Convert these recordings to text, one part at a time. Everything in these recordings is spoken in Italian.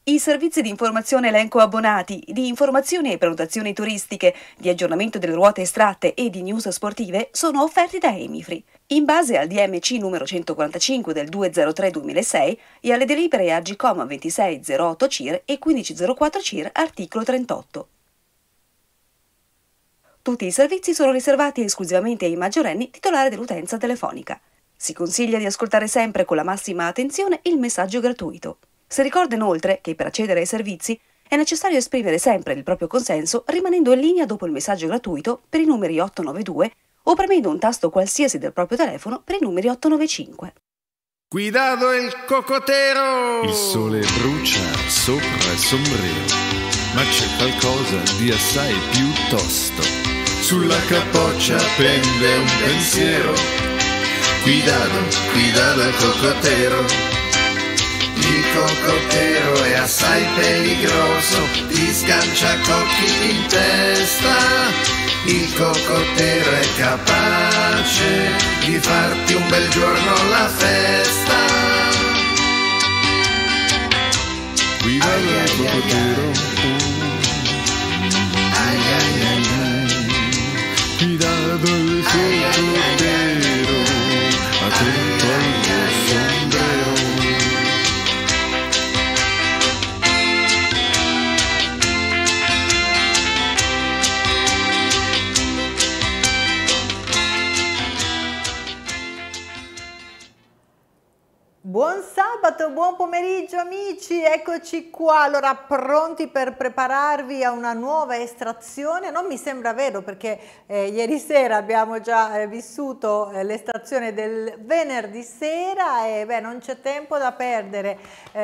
I servizi di informazione elenco abbonati, di informazioni e prenotazioni turistiche, di aggiornamento delle ruote estratte e di news sportive sono offerti da Emifree, in base al DMC numero 145 del 203-2006 e alle delibere Agcom 2608 CIR e 1504 CIR articolo 38. Tutti i servizi sono riservati esclusivamente ai maggiorenni titolari dell'utenza telefonica. Si consiglia di ascoltare sempre con la massima attenzione il messaggio gratuito. Si ricorda inoltre che per accedere ai servizi è necessario esprimere sempre il proprio consenso rimanendo in linea dopo il messaggio gratuito per i numeri 892 o premendo un tasto qualsiasi del proprio telefono per i numeri 895. Cuidado il cocotero! Il sole brucia sopra il sombrero, ma c'è qualcosa di assai più tosto. Sulla capoccia pende un pensiero. Cuidado il cocotero. Il cocotero è assai peligroso, ti sgancia cocchi in testa. Il cocotero è capace di farti un bel giorno la festa. Cuidado il cocotero. Cuidado il cocotero. Attento al tuo sombrero. Buon sabato, buon pomeriggio amici, eccoci qua, allora pronti per prepararvi a una nuova estrazione. Non mi sembra vero perché ieri sera abbiamo già vissuto l'estrazione del venerdì sera e beh, non c'è tempo da perdere,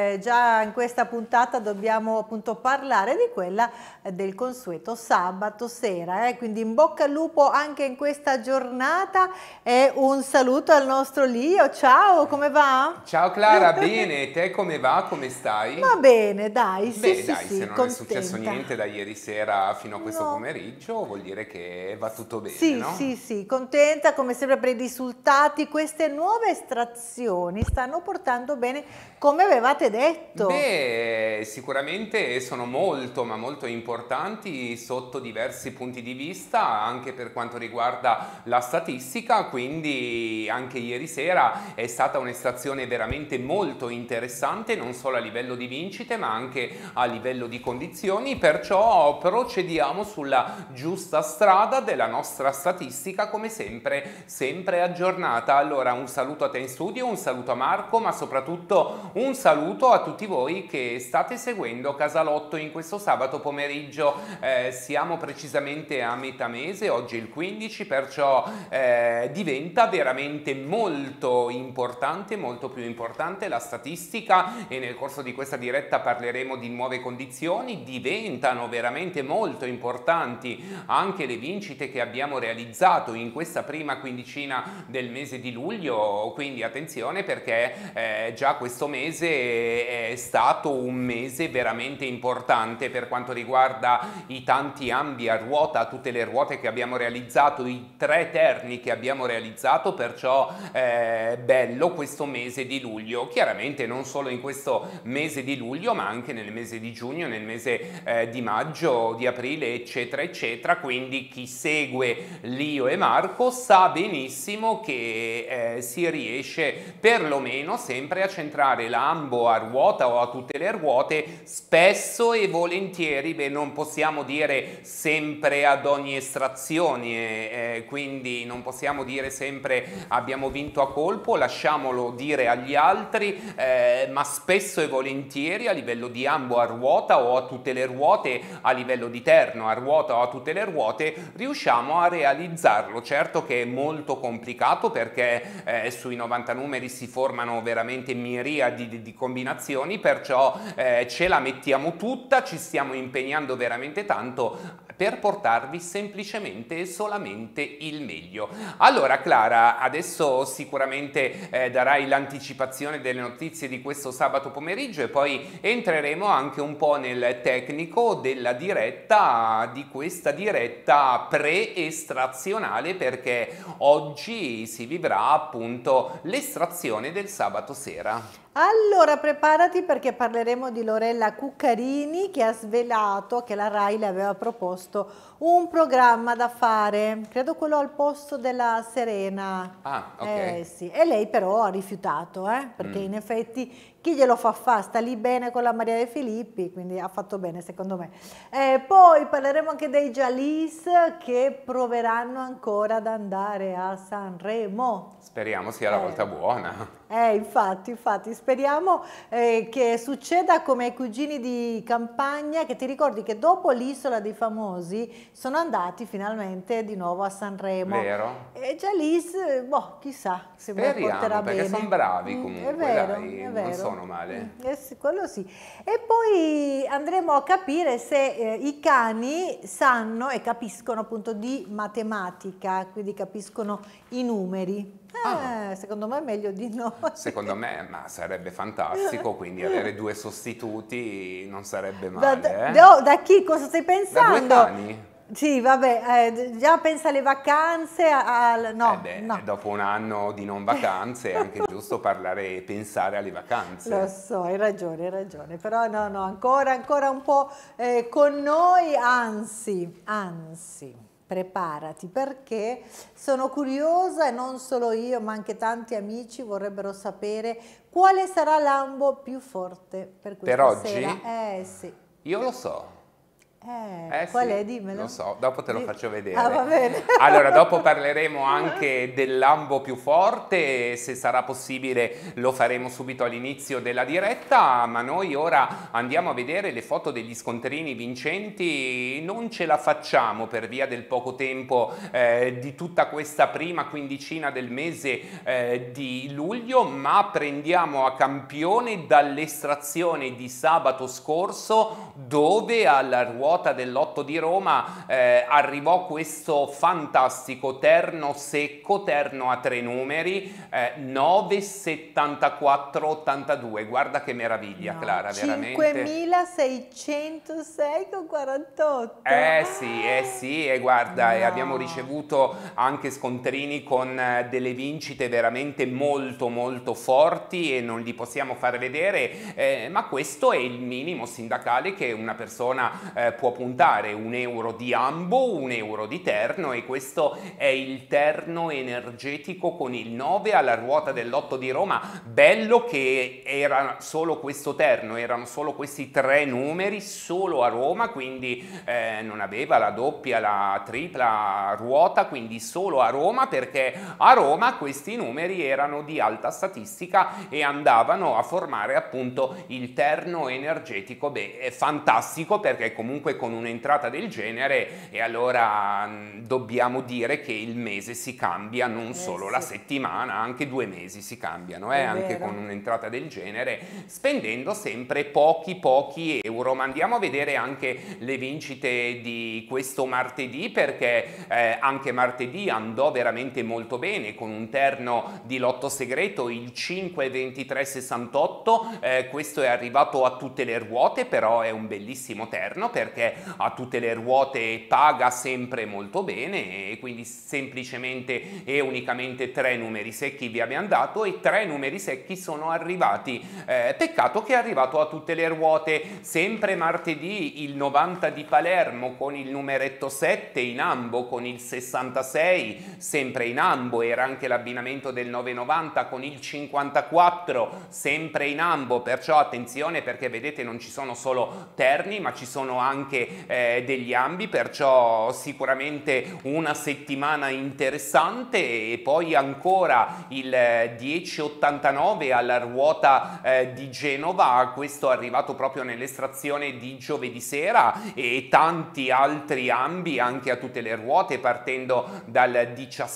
già in questa puntata dobbiamo appunto parlare di quella del consueto sabato sera, quindi in bocca al lupo anche in questa giornata e un saluto al nostro Lio, ciao, come va? Ciao Clara, bene, te come va? Come stai? Va bene, dai, sì, Beh, sì, dai, sì, se non contenta. è successo niente da ieri sera fino a questo No. pomeriggio, vuol dire che va tutto bene, Sì, no? sì, sì, contenta come sempre per i risultati. Queste nuove estrazioni stanno portando bene, come avevate detto. Beh, sicuramente sono molto, ma molto importanti sotto diversi punti di vista, anche per quanto riguarda la statistica, quindi anche ieri sera è stata un'estrazione veramente molto interessante, non solo a livello di vincite, ma anche a livello di condizioni, perciò procediamo sulla giusta strada della nostra statistica, come sempre, sempre aggiornata. Allora, un saluto a te in studio, un saluto a Marco, ma soprattutto un saluto a tutti voi che state seguendo Casalotto in questo sabato pomeriggio. Siamo precisamente a metà mese, oggi è il 15, perciò diventa veramente molto importante, molto più importante la statistica, e nel corso di questa diretta parleremo di nuove condizioni. Diventano veramente molto importanti anche le vincite che abbiamo realizzato in questa prima quindicina del mese di luglio, quindi attenzione perché già questo mese è stato un mese veramente importante per quanto riguarda i tanti ambi a ruota, tutte le ruote che abbiamo realizzato, i 3 terni che abbiamo realizzato, perciò bello questo mese di luglio. Chiaramente non solo in questo mese di luglio, ma anche nel mese di giugno, nel mese di maggio, di aprile, eccetera eccetera. Quindi chi segue Lio e Marco sa benissimo che si riesce perlomeno sempre a centrare l'ambo a ruota o a tutte le ruote, spesso e volentieri. Beh, non possiamo dire sempre ad ogni estrazione, quindi non possiamo dire sempre abbiamo vinto a colpo, lasciamolo dire agli altri, ma spesso e volentieri a livello di ambo a ruota o a tutte le ruote, a livello di terno a ruota o a tutte le ruote, riusciamo a realizzarlo. Certo che è molto complicato perché sui 90 numeri si formano veramente miriadi di combinazioni, perciò ce la mettiamo tutta, ci stiamo impegnando veramente tanto per portarvi semplicemente e solamente il meglio. Allora Clara, adesso sicuramente darai l'anticipazione delle notizie di questo sabato pomeriggio e poi entreremo anche un po' nel tecnico della diretta, di questa diretta pre-estrazionale, perché oggi si vivrà appunto l'estrazione del sabato sera. Allora preparati perché parleremo di Lorella Cuccarini che ha svelato che la Rai le aveva proposto un programma da fare, credo quello al posto della Serena. Ah, ok. Sì. E lei però ha rifiutato, perché in effetti chi glielo fa fare? Sta lì bene con la Maria De Filippi, quindi ha fatto bene secondo me. Poi parleremo anche dei Jalis che proveranno ancora ad andare a Sanremo. Speriamo sia la volta buona. Infatti, speriamo che succeda come ai cugini di campagna, che ti ricordi che dopo l'Isola dei Famosi sono andati finalmente di nuovo a Sanremo. Vero? E Jalis, boh, chissà se me la porterà bene. Perché sono bravi comunque, È vero, dai, è vero. non sono male. Sì, quello sì. E poi andremo a capire se i cani sanno e capiscono appunto di matematica, quindi capiscono i numeri. Secondo me è meglio di no. Secondo me, ma sarebbe fantastico, quindi avere 2 sostituti non sarebbe male. Da chi? Cosa stai pensando? Da 2 cani? Sì, vabbè, già pensa alle vacanze, no. Dopo un anno di non vacanze è anche giusto parlare e pensare alle vacanze. Lo so, hai ragione, però no, ancora un po' con noi, anzi. Preparati perché sono curiosa e non solo io ma anche tanti amici vorrebbero sapere quale sarà l'ambo più forte per questa sera. Per oggi? Sì. Io lo so. Qual sì, è? Dimmelo. Lo so, dopo te lo faccio vedere. Va bene. Allora, dopo parleremo anche dell'ambo più forte, se sarà possibile lo faremo subito all'inizio della diretta, ma noi ora andiamo a vedere le foto degli scontrini vincenti. Non ce la facciamo per via del poco tempo di tutta questa prima quindicina del mese di luglio, ma prendiamo a campione dall'estrazione di sabato scorso, dove alla ruota dell'Lotto di Roma arrivò questo fantastico terno secco, terno a 3 numeri, 9, 74, 82. Guarda che meraviglia, no, Clara, veramente. 5.606,48. Sì, e guarda, no, abbiamo ricevuto anche scontrini con delle vincite veramente molto forti e non li possiamo far vedere, ma questo è il minimo sindacale che una persona può puntare: €1 di ambo, €1 di terno, e questo è il terno energetico con il 9 alla ruota dell'Lotto di Roma. Bello che era solo questo terno, erano solo questi 3 numeri solo a Roma, quindi non aveva la doppia, la tripla ruota, quindi solo a Roma, perché a Roma questi numeri erano di alta statistica e andavano a formare appunto il terno energetico. Beh, è fantastico, perché comunque con un'entrata del genere, e allora dobbiamo dire che il mese si cambia, non solo la settimana, anche 2 mesi si cambiano, anche con un'entrata del genere, spendendo sempre pochi euro. Ma andiamo a vedere anche le vincite di questo martedì, perché anche martedì andò veramente molto bene, con un terno di lotto segreto, il 52368. Questo è arrivato a tutte le ruote, però è un bellissimo terno, perché a tutte le ruote paga sempre molto bene, e quindi semplicemente e unicamente 3 numeri secchi vi abbiamo dato, e 3 numeri secchi sono arrivati. Peccato che è arrivato a tutte le ruote. Sempre martedì il 90 di Palermo con il numeretto 7 in ambo, con il 66 sempre in ambo, era anche l'abbinamento del 990 con il 54 sempre in ambo, perciò attenzione, perché vedete non ci sono solo terni ma ci sono anche degli ambi, perciò sicuramente una settimana interessante. E poi ancora il 1089 alla ruota di Genova, questo è arrivato proprio nell'estrazione di giovedì sera, e tanti altri ambi anche a tutte le ruote, partendo dal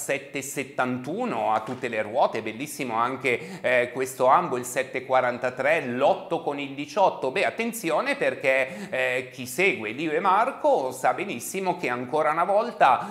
1771 a tutte le ruote. Bellissimo anche questo ambo, il 743, l'8 con il 18. Beh, attenzione, perché chi segue segue Lio e Marco sa benissimo che ancora una volta,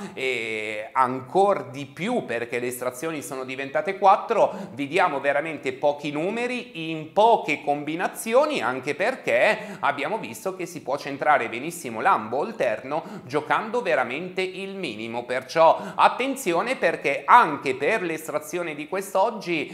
ancora di più perché le estrazioni sono diventate 4, vi diamo veramente pochi numeri in poche combinazioni, anche perché abbiamo visto che si può centrare benissimo lambo alterno giocando veramente il minimo, perciò attenzione, perché anche per l'estrazione di quest'oggi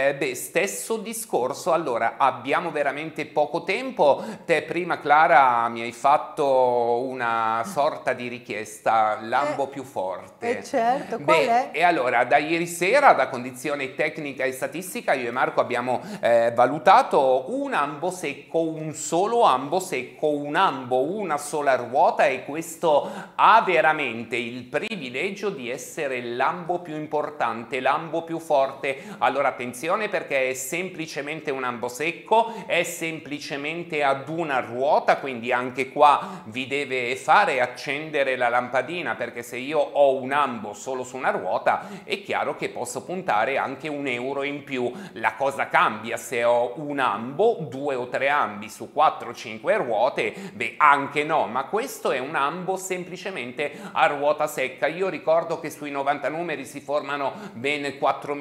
stesso discorso. Allora, abbiamo veramente poco tempo. Te prima, Clara, mi hai fatto una sorta di richiesta, lambo più forte. Certo, qual è? E allora, da ieri sera, da condizione tecnica e statistica, io e Marco abbiamo valutato un ambo secco, un solo ambo secco, un ambo, una sola ruota, e questo ha veramente il privilegio di essere l'ambo più importante, l'ambo più forte. Allora attenzione, perché è semplicemente un ambo secco, è semplicemente ad una ruota, quindi anche qua vi deve fare accendere la lampadina, perché se io ho un ambo solo su una ruota è chiaro che posso puntare anche €1 in più. La cosa cambia se ho un ambo, 2 o 3 ambi su 4 o 5 ruote, beh anche no, ma questo è un ambo semplicemente a ruota secca. Io ricordo che sui 90 numeri si formano ben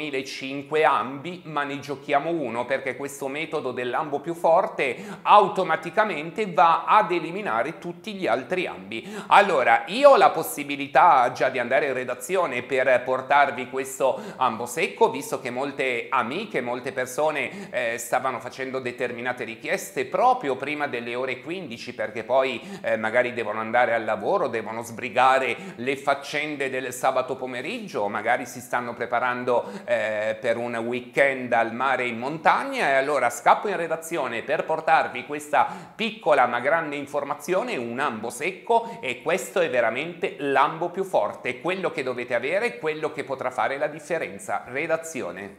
4005 ambi, ma ne giochiamo uno, perché questo metodo dell'ambo più forte automaticamente va ad eliminare tutti gli altri ambi. Allora, io ho la possibilità già di andare in redazione per portarvi questo ambo secco, visto che molte amiche, molte persone stavano facendo determinate richieste proprio prima delle ore 15, perché poi magari devono andare al lavoro, devono sbrigare le faccende del sabato pomeriggio, magari si stanno preparando per un weekend al mare in montagna, e allora scappo in redazione per portarvi questa piccola ma grande informazione, un ambo secco, e questo è veramente l'ambo più forte, quello che dovete avere, quello che potrà fare la differenza. Redazione.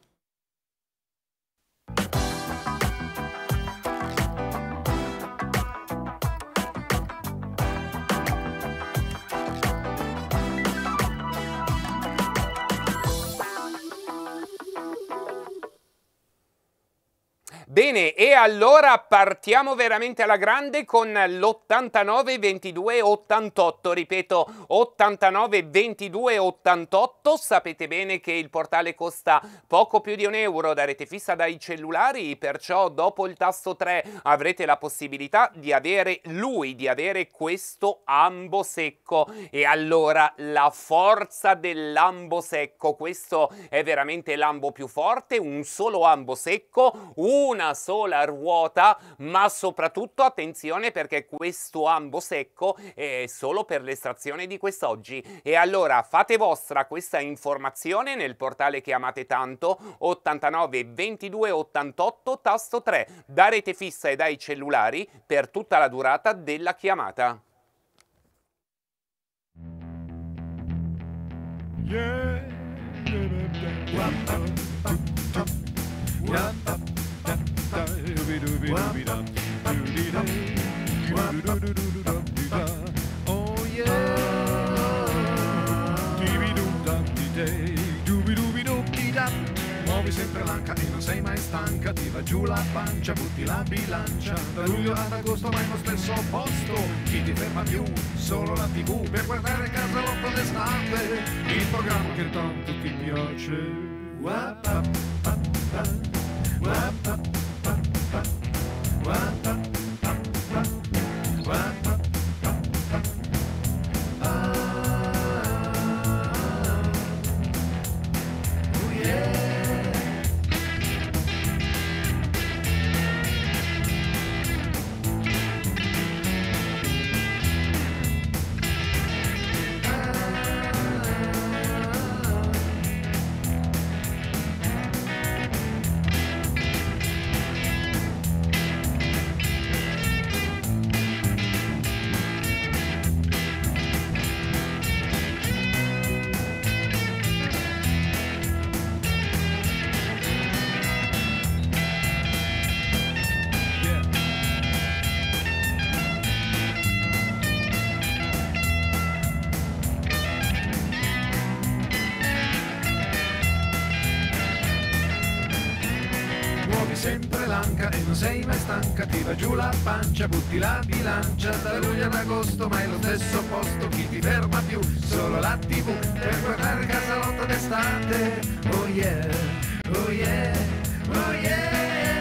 Bene, e allora partiamo veramente alla grande con l'89 22 88, ripeto 89 22 88. Sapete bene che il portale costa poco più di €1 da rete fissa dai cellulari, perciò dopo il tasto 3 avrete la possibilità di avere questo ambo secco. E allora la forza dell'ambo secco, questo è veramente l'ambo più forte, un solo ambo secco, una sola ruota, ma soprattutto attenzione, perché questo ambo secco è solo per l'estrazione di quest'oggi. E allora fate vostra questa informazione nel portale che amate tanto, 89 22 88 tasto 3, da rete fissa e dai cellulari per tutta la durata della chiamata. Oh yeah. Muovi sempre l'anca e non sei mai stanca, ti va giù la pancia, butti la bilancia. Da luglio ad agosto vai allo stesso posto, chi ti ferma più? Solo la TV per guardare Casalotto d'estate, il programma che tanto ti piace. l'anca e non sei mai stanca, ti va giù la pancia, butti la bilancia, da luglio ad agosto ma è lo stesso posto, chi ti ferma più? Solo la TV per guardare il casalotto d'estate. Oh yeah, oh yeah, oh yeah.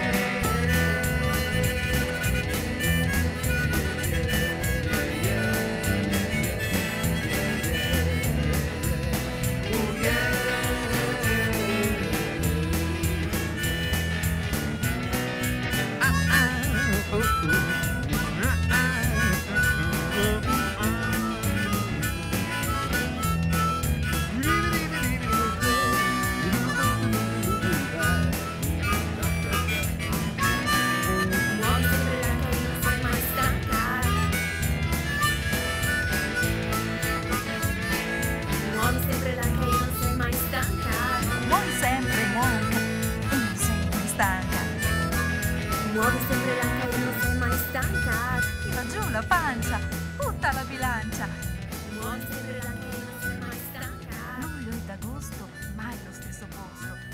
Muovi sempre l'anca e non sei mai stanca. Ti va giù la pancia, butta la bilancia. Muovi sempre l'anca e non sei mai stanca. Luglio ed agosto, mai lo stesso posto.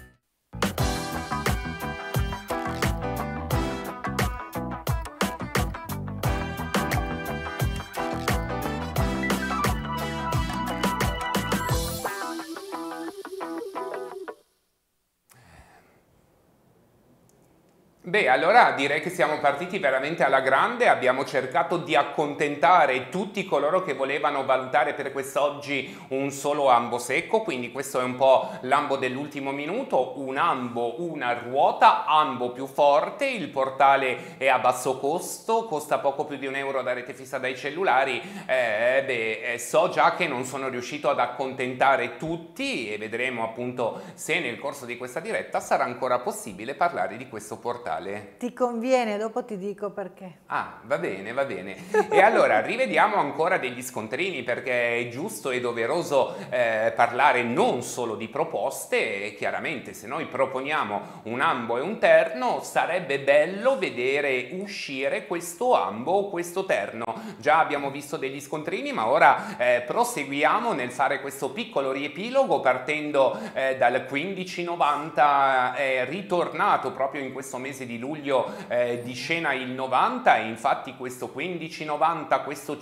Beh, allora direi che siamo partiti veramente alla grande, abbiamo cercato di accontentare tutti coloro che volevano valutare per quest'oggi un solo ambo secco, quindi questo è un po' l'ambo dell'ultimo minuto, un ambo, una ruota, ambo più forte, il portale è a basso costo, costa poco più di €1 da rete fissa dai cellulari, so già che non sono riuscito ad accontentare tutti e vedremo appunto se nel corso di questa diretta sarà ancora possibile parlare di questo portale. Ti conviene, dopo ti dico perché. Ah, va bene, va bene. E allora rivediamo ancora degli scontrini perché è giusto e doveroso parlare non solo di proposte. E chiaramente se noi proponiamo un ambo e un terno sarebbe bello vedere uscire questo ambo o questo terno. Già abbiamo visto degli scontrini, ma ora proseguiamo nel fare questo piccolo riepilogo partendo dal 1590, ritornato proprio in questo mese di luglio di scena il 90, e infatti questo 1590, questo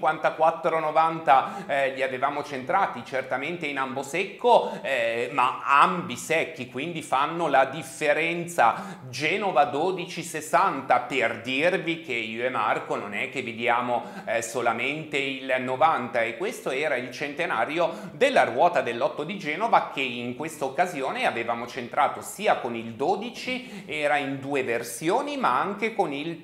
5490 li avevamo centrati certamente in ambo secco, ma ambi secchi, quindi fanno la differenza. Genova 1260, per dirvi che io e Marco non è che vediamo solamente il 90, e questo era il centenario della ruota dell'8 di Genova che in questa occasione avevamo centrato sia con il 12, era in due versioni, ma anche con il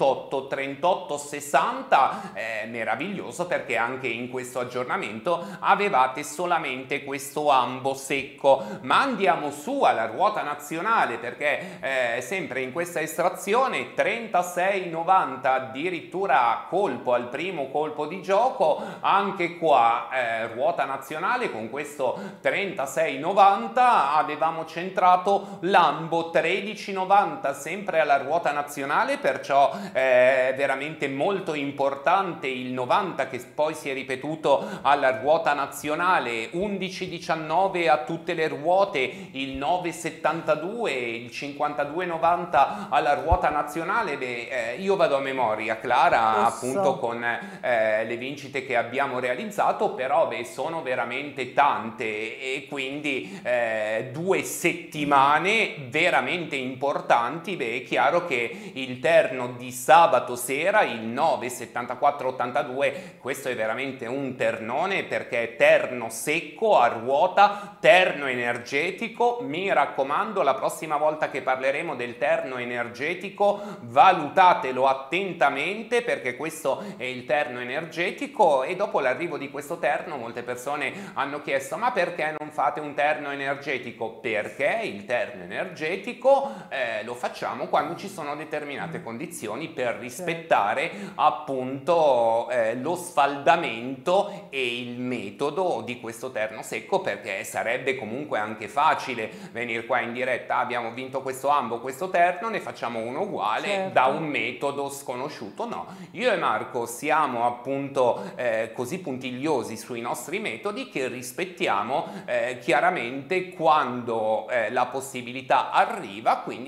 3860, meraviglioso perché anche in questo aggiornamento avevate solamente questo ambo secco. Ma andiamo su alla ruota nazionale perché sempre in questa estrazione 3690 addirittura colpo al primo colpo di gioco, anche qua ruota nazionale con questo 3690 avevamo centrato l'ambo 1390 sempre alla ruota nazionale, perciò veramente molto importante il 90 che poi si è ripetuto alla ruota nazionale, 1119 a tutte le ruote, il 972, il 5290 alla ruota nazionale. Io vado a memoria clara appunto con le vincite che abbiamo realizzato, però sono veramente tante e quindi 2 settimane veramente importanti. È chiaro che il terno di sabato sera, il 97482, questo è veramente un ternone perché è terno secco a ruota, terno energetico. Mi raccomando, la prossima volta che parleremo del terno energetico valutatelo attentamente perché questo è il terno energetico. E dopo l'arrivo di questo terno molte persone hanno chiesto: ma perché non fate un terno energetico? Perché il terno energetico lo facciamo quando ci sono determinate condizioni per rispettare appunto lo sfaldamento e il metodo di questo terno secco, perché sarebbe comunque anche facile venire qua in diretta: abbiamo vinto questo ambo, questo terno, ne facciamo uno uguale da un metodo sconosciuto. No, io e Marco siamo appunto così puntigliosi sui nostri metodi che rispettiamo chiaramente quando la possibilità arriva, quindi ci sarà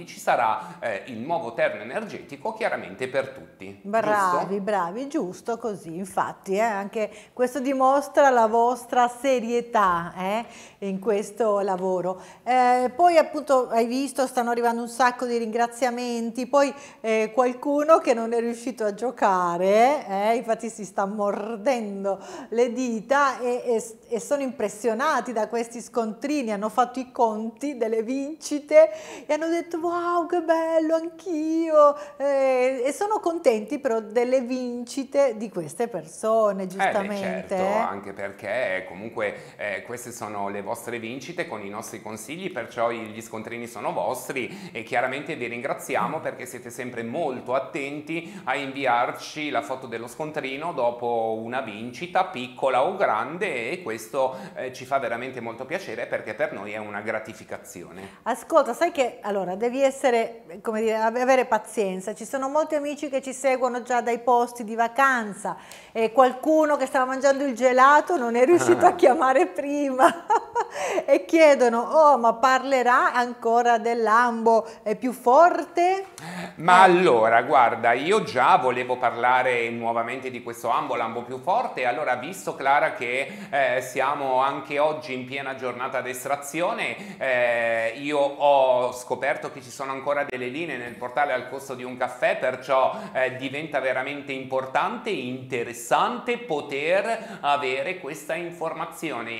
diventa il nuovo terno energetico chiaramente per tutti. Bravi, giusto? bravi, giusto così, infatti, anche questo dimostra la vostra serietà in questo lavoro. Poi appunto hai visto, stanno arrivando un sacco di ringraziamenti, poi qualcuno che non è riuscito a giocare, infatti si sta mordendo le dita e sono impressionati da questi scontrini, hanno fatto i conti delle vincite e hanno detto wow che bello, anch'io, e sono contenti però delle vincite di queste persone, giustamente. Certo, anche perché comunque queste sono le vostre vincite con i nostri consigli, perciò gli scontrini sono vostri e chiaramente vi ringraziamo perché siete sempre molto attenti a inviarci la foto dello scontrino dopo una vincita, piccola o grande, e questo ci fa veramente molto piacere perché per noi è una gratificazione. Ascolta, sai che allora devi essere, come dire, avere pazienza. Ci sono molti amici che ci seguono già dai posti di vacanza e qualcuno che stava mangiando il gelato non è riuscito a chiamare prima e chiedono: oh, ma parlerà ancora dell'ambo più forte? Ma allora, guarda, io già volevo parlare nuovamente di questo ambo, l'ambo più forte. Allora, visto Clara che siamo anche oggi in piena giornata d'estrazione, io ho scoperto che ci sono ancora delle linee nel portale al costo di un caffè, perciò diventa veramente importante e interessante poter avere questa informazione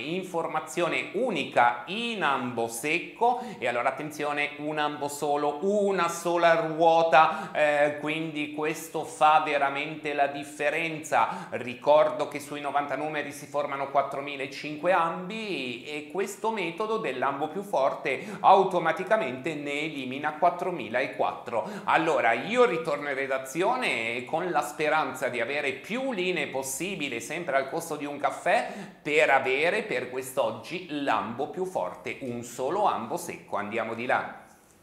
unica in ambo secco. E allora attenzione, un ambo solo, una sola ruota, quindi questo fa veramente la differenza. Ricordo che sui 90 numeri si formano 4005 ambi e questo metodo dell'ambo più forte automaticamente ne elimina 4004. Allora io ritorno in redazione con la speranza di avere più linee possibile, sempre al costo di un caffè, per avere per quest'oggi l'ambo più forte, un solo ambo secco. Andiamo di là.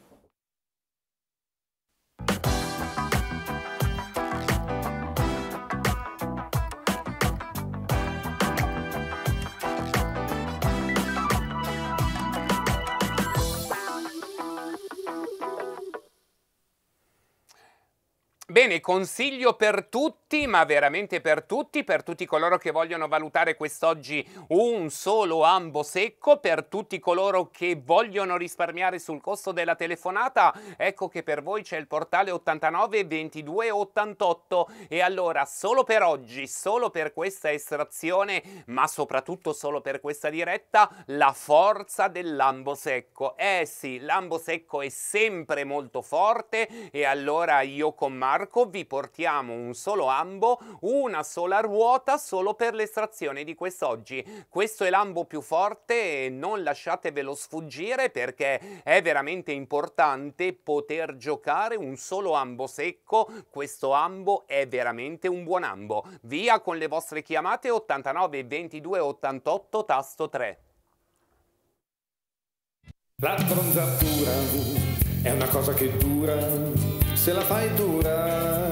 Bene, consiglio per tutti, ma veramente per tutti coloro che vogliono valutare quest'oggi un solo ambo secco, per tutti coloro che vogliono risparmiare sul costo della telefonata, ecco che per voi c'è il portale 89 22 88. E allora, solo per oggi, solo per questa estrazione, ma soprattutto solo per questa diretta, la forza dell'ambo secco. Sì, l'ambo secco è sempre molto forte e allora io con Marco vi portiamo un solo ambo, una sola ruota solo per l'estrazione di quest'oggi. Questo è l'ambo più forte e non lasciatevelo sfuggire perché è veramente importante poter giocare un solo ambo secco. Questo ambo è veramente un buon ambo. Via con le vostre chiamate 89 22 88 tasto 3. La bronzatura è una cosa che dura, se la fai dura.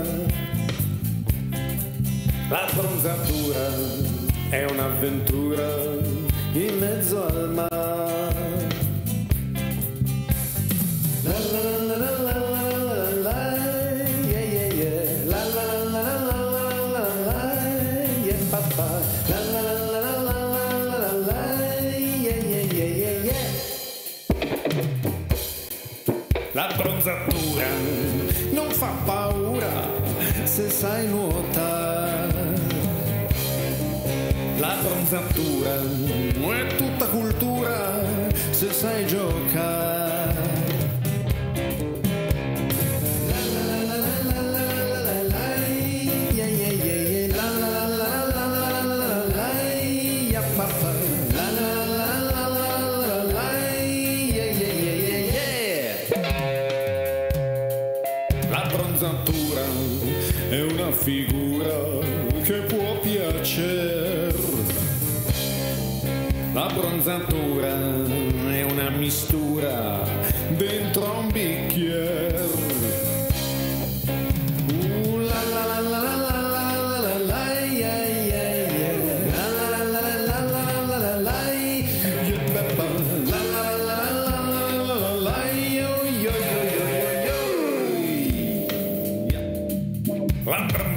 La bronzatura è un'avventura in mezzo al mare. La la la la la la la, yeah yeah yeah. La la la la la la la, yeah papà. La la la la la la, yeah yeah yeah yeah. La bronzatura non fa paura se sai nuotare. La bronzatura è tutta cultura se sai giocare. La la la la la la la, yeah yeah yeah. La la la la la la, yeah papà. La la la la la, yeah yeah yeah yeah. La bronzatura è una figura che può piacere. La bronzatura è una mistura dentro un bicchiere. La la la la la la la la, yeah yeah yeah. La la la la la la la, yeah papà. La la la la la la, yo yo yo yo yo.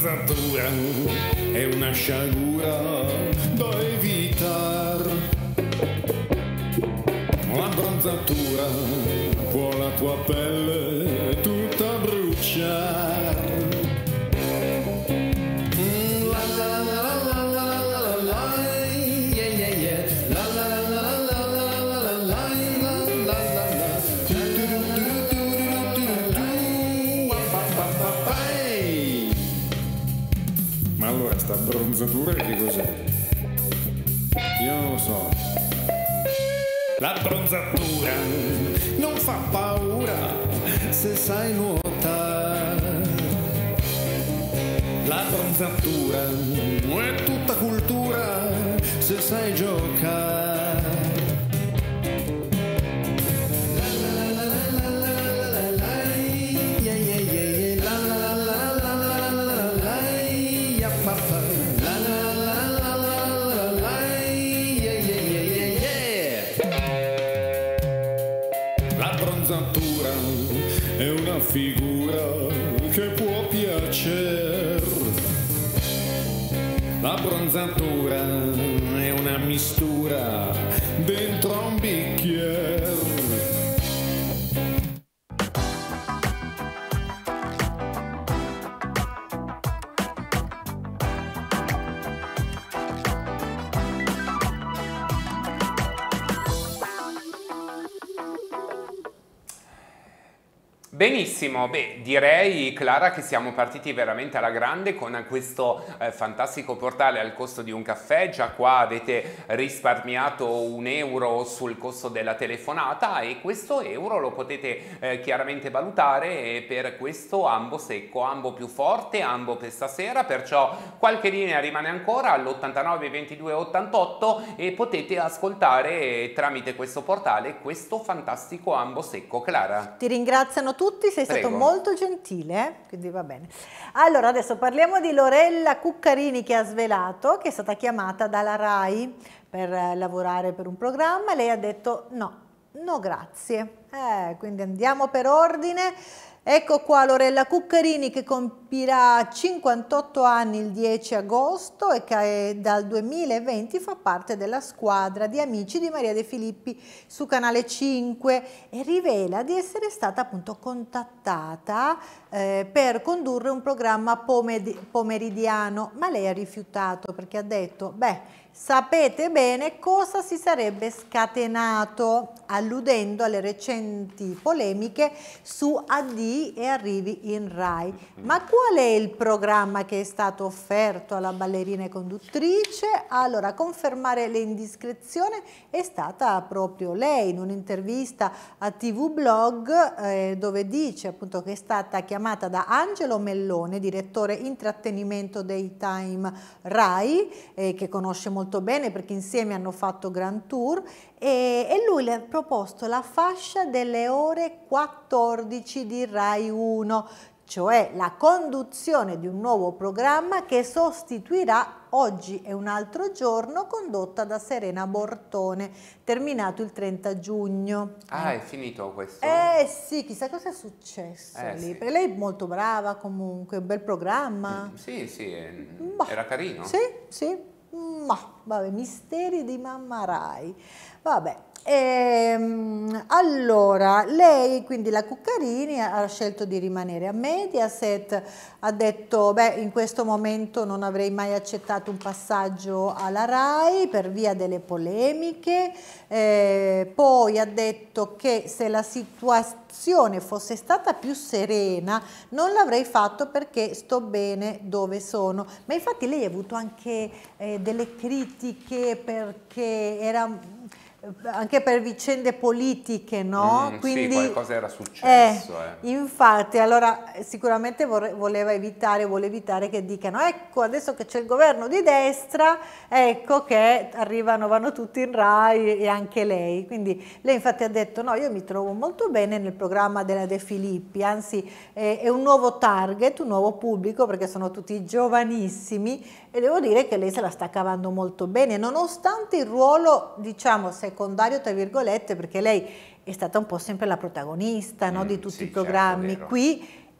bronzatura è una sciagura da evitare. La bronzatura può la tua pelle tutta bruciare. La la la la la la la la, yeah yeah yeah. La la la la la la la la la, la la la. Ma allora sta bronzatura che cos'è? Io non lo so. La bronzatura non fa paura se sai nuotare. La bronzatura è tutta cultura se sai giocare. La la la la la la la la, yeah yeah yeah, la la la la la la la, yeah papa. La la la la la la, yeah yeah yeah yeah. La bronzatura è una figura che può piacere. La bronzatura è una mistura dentro un bicchiere. Benissimo, beh, direi Clara che siamo partiti veramente alla grande con questo fantastico portale al costo di un caffè. Già qua avete risparmiato €1 sul costo della telefonata e questo euro lo potete chiaramente valutare per questo ambo secco, ambo più forte, ambo per stasera, perciò qualche linea rimane ancora all'89 22 88 e potete ascoltare tramite questo portale questo fantastico ambo secco. Clara. Ti ringraziano tutti, sei stato Prego. molto gentile, quindi va bene. Allora, adesso parliamo di Lorella Cuccarini che ha svelato che è stata chiamata dalla RAI per lavorare per un programma. Lei ha detto no, no grazie. Quindi andiamo per ordine. Ecco qua Lorella Cuccarini che compirà 58 anni il 10 agosto e che dal 2020 fa parte della squadra di Amici di Maria De Filippi su Canale 5 e rivela di essere stata appunto contattata per condurre un programma pomeridiano, ma lei ha rifiutato perché ha detto, beh, sapete bene cosa si sarebbe scatenato, alludendo alle recenti polemiche su Addii e Arrivi in Rai. Ma qual è il programma che è stato offerto alla ballerina e conduttrice? Allora, a confermare le indiscrezioni è stata proprio lei in un'intervista a TV Blog dove dice appunto che è stata chiamata da Angelo Mellone, direttore intrattenimento dei Time Rai, che conosce molto bene perché insieme hanno fatto Grand Tour e lui le ha proposto la fascia delle ore 14 di Rai 1, cioè la conduzione di un nuovo programma che sostituirà Oggi è un altro giorno, condotta da Serena Bortone, terminato il 30 giugno. Ah, è finito questo? Sì, chissà cosa è successo lì. Sì. Perché lei è molto brava comunque, un bel programma. Sì, Bah, era carino. Sì, ma vabbè, misteri di Mamma Rai. Vabbè. Allora, lei, quindi la Cuccarini, ha scelto di rimanere a Mediaset, ha detto, beh, in questo momento non avrei mai accettato un passaggio alla Rai per via delle polemiche, poi ha detto che se la situazione fosse stata più serena non l'avrei fatto perché sto bene dove sono, ma infatti lei ha avuto anche delle critiche perché era anche per vicende politiche, no? Quindi, sì, qualcosa era successo. Infatti, allora sicuramente vuole evitare che dicano, ecco, adesso che c'è il governo di destra, ecco che vanno tutti in Rai e anche lei. Quindi lei infatti ha detto, no, io mi trovo molto bene nel programma della De Filippi, anzi è un nuovo target, un nuovo pubblico, perché sono tutti giovanissimi e devo dire che lei se la sta cavando molto bene, nonostante il ruolo, diciamo, secondario, tra virgolette, perché lei è stata un po' sempre la protagonista, no, di tutti i programmi. Certo, qui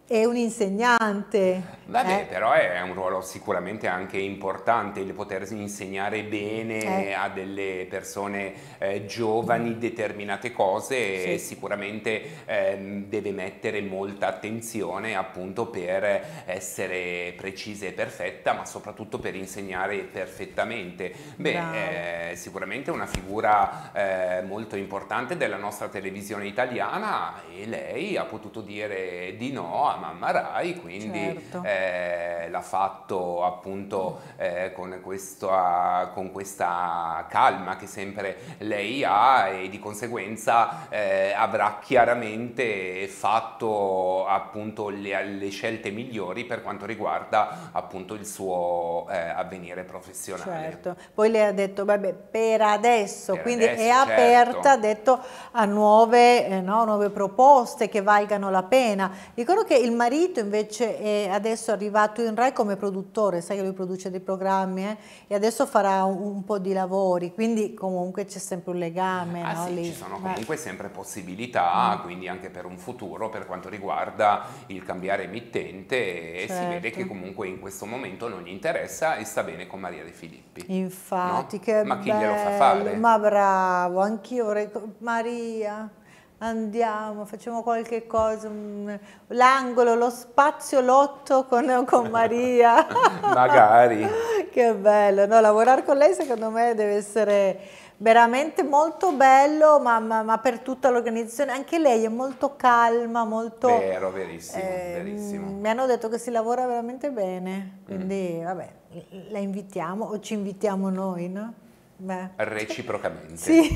è un insegnante. Vabbè, però è un ruolo sicuramente anche importante il poter insegnare bene a delle persone giovani determinate cose, Sì. e sicuramente deve mettere molta attenzione appunto per essere precisa e perfetta, ma soprattutto per insegnare perfettamente. Beh, sicuramente una figura molto importante della nostra televisione italiana, e lei ha potuto dire di no a Mamma Rai, quindi Certo. l'ha fatto appunto con questa calma che sempre lei ha, e di conseguenza avrà chiaramente fatto appunto le scelte migliori per quanto riguarda appunto il suo avvenire professionale. Certo, poi lei ha detto, vabbè, per adesso, Per quindi adesso, è aperta, certo. ha detto, a nuove proposte che valgano la pena. Ricordo che il marito invece è adesso arrivato in Rai come produttore, sai che lui produce dei programmi, e adesso farà un po' di lavori, quindi comunque c'è sempre un legame, no, Sì, lì. ci sono comunque sempre possibilità, quindi anche per un futuro per quanto riguarda il cambiare emittente, e si vede Certo. che comunque in questo momento non gli interessa e sta bene con Maria De Filippi. Infatti, No? che Ma chi bello, glielo fa fare? ma bravo, anch'io vorrei, Maria, andiamo, facciamo qualche cosa, l'angolo, lo spazio lotto con Maria. Magari. Che bello, no, lavorare con lei secondo me deve essere veramente molto bello, ma per tutta l'organizzazione, anche lei è molto calma, molto... Vero, verissimo, verissimo. Mi hanno detto che si lavora veramente bene, quindi vabbè, la invitiamo o ci invitiamo noi, no? Beh. Reciprocamente. Sì.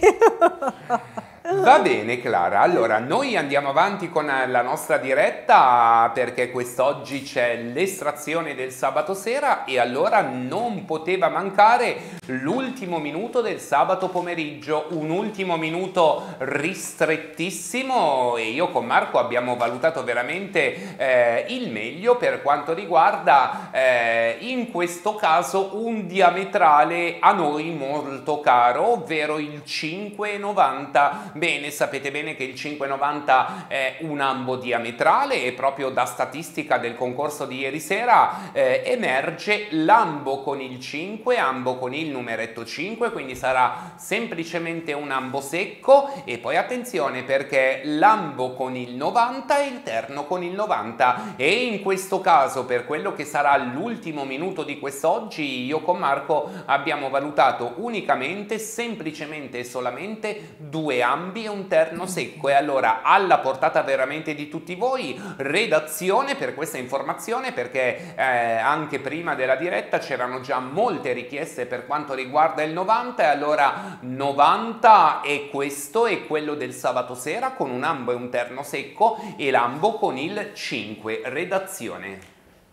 Va bene Clara, allora noi andiamo avanti con la nostra diretta, perché quest'oggi c'è l'estrazione del sabato sera, e allora non poteva mancare l'ultimo minuto del sabato pomeriggio, un ultimo minuto ristrettissimo, e io con Marco abbiamo valutato veramente il meglio per quanto riguarda in questo caso un diametrale a noi molto caro, ovvero il 5,90. Bene, sapete bene che il 5,90 è un ambo diametrale, e proprio da statistica del concorso di ieri sera emerge l'ambo con il 5, ambo con il numeretto 5, quindi sarà semplicemente un ambo secco. E poi attenzione, perché l'ambo con il 90 e il terno con il 90, e in questo caso, per quello che sarà l'ultimo minuto di quest'oggi, io con Marco abbiamo valutato unicamente, semplicemente e solamente due ambi e un terno secco. E allora, alla portata veramente di tutti voi, redazione per questa informazione, perché anche prima della diretta c'erano già molte richieste per quanto riguarda il 90, e allora 90 è questo, è quello del sabato sera, con un ambo e un terno secco, e l'ambo con il 5. Redazione.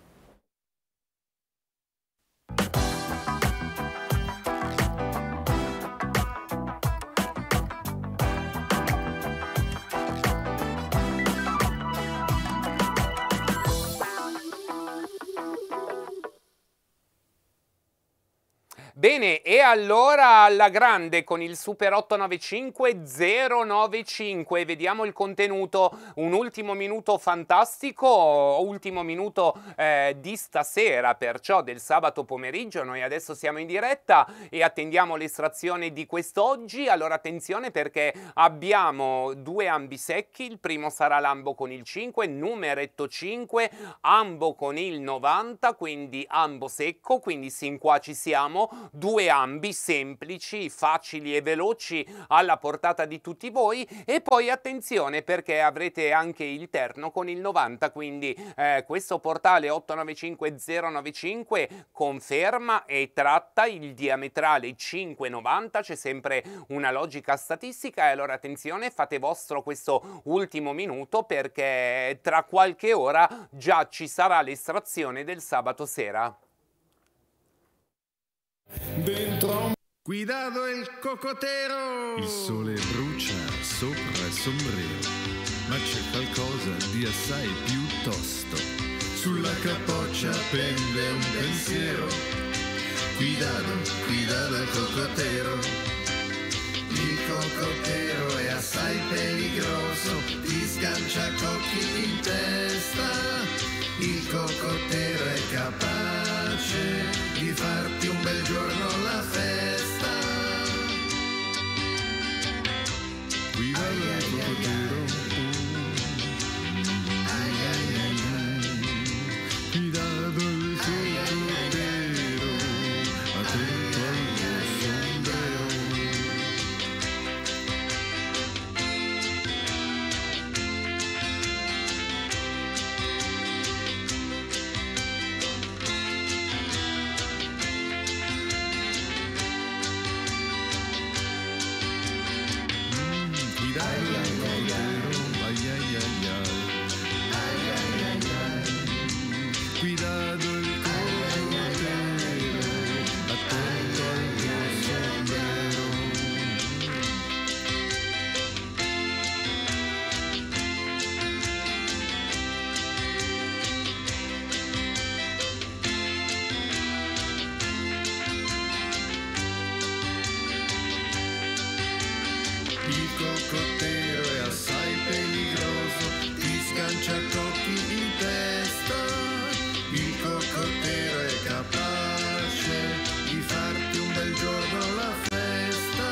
Bene, e allora alla grande con il Super 895 095, vediamo il contenuto, un ultimo minuto fantastico, ultimo minuto di stasera, perciò del sabato pomeriggio. Noi adesso siamo in diretta e attendiamo l'estrazione di quest'oggi. Allora attenzione, perché abbiamo due ambi secchi, il primo sarà l'ambo con il 5, numeretto 5, ambo con il 90, quindi ambo secco, quindi sin qua ci siamo. Due ambi semplici, facili e veloci, alla portata di tutti voi. E poi attenzione, perché avrete anche il terno con il 90, quindi questo portale 895095 conferma e tratta il diametrale 5,90, c'è sempre una logica statistica. E allora attenzione, fate vostro questo ultimo minuto, perché tra qualche ora già ci sarà l'estrazione del sabato sera. Dentro Cuidado el cocotero! Il sole brucia sopra il sombrero, ma c'è qualcosa di assai più tosto. Sulla capoccia pende un pensiero. Cuidado el cocotero. Il cocotero è assai peligroso, ti sgancia cocchi in testa. Cuidado el cocotero, ay ay ay ay. Ay ay ay ay. Cuidado el cocotero, atento al mio sombrero. Il cocottero è assai peligroso, ti sgancia cocchi in testa. Il cocottero è capace di farti un bel giorno la festa.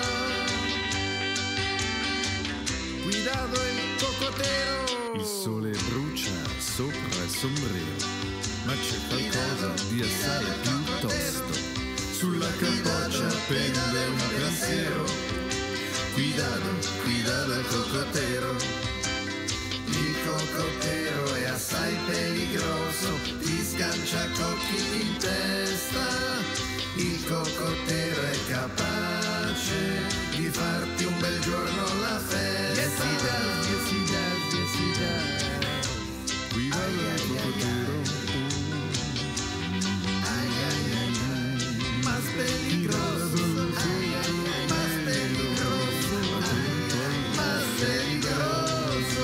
Cuidado il cocottero! Il sole brucia sopra il sombrero, ma c'è qualcosa di assai piuttosto. Sulla capoccia pende un pensiero. Cuidado, cuidado el cocotero. Il cocottero è assai peligroso, ti sgancia cocchi in testa. Il cocottero è capace di farti un bel giorno la festa. Yes he does, yes he does, yes he does. Cuidado el cocotero. Ay ay ay ay. Más peligroso. Ay ay ay. Más peligroso. Más peligroso.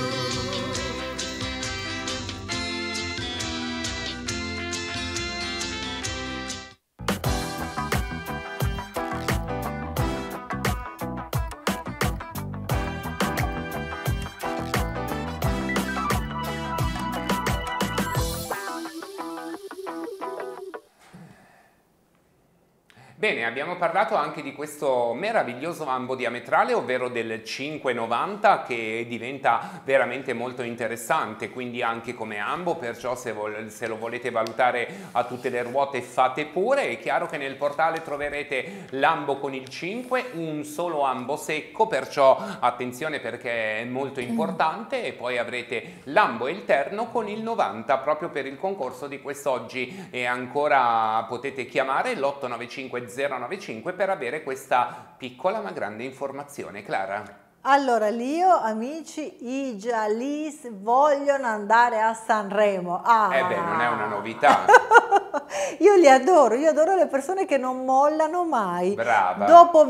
Bene, abbiamo parlato anche di questo meraviglioso ambo diametrale, ovvero del 590, che diventa veramente molto interessante, quindi anche come ambo, perciò se lo volete valutare a tutte le ruote fate pure. È chiaro che nel portale troverete l'ambo con il 5, un solo ambo secco, perciò attenzione perché è molto importante, e poi avrete l'ambo e il terno con il 90 proprio per il concorso di quest'oggi. E ancora potete chiamare l'895 095 per avere questa piccola ma grande informazione. Clara? Allora, Lio, amici, i Jalis vogliono andare a Sanremo. Eh beh, non è una novità. Io adoro le persone che non mollano mai. Brava. Dopo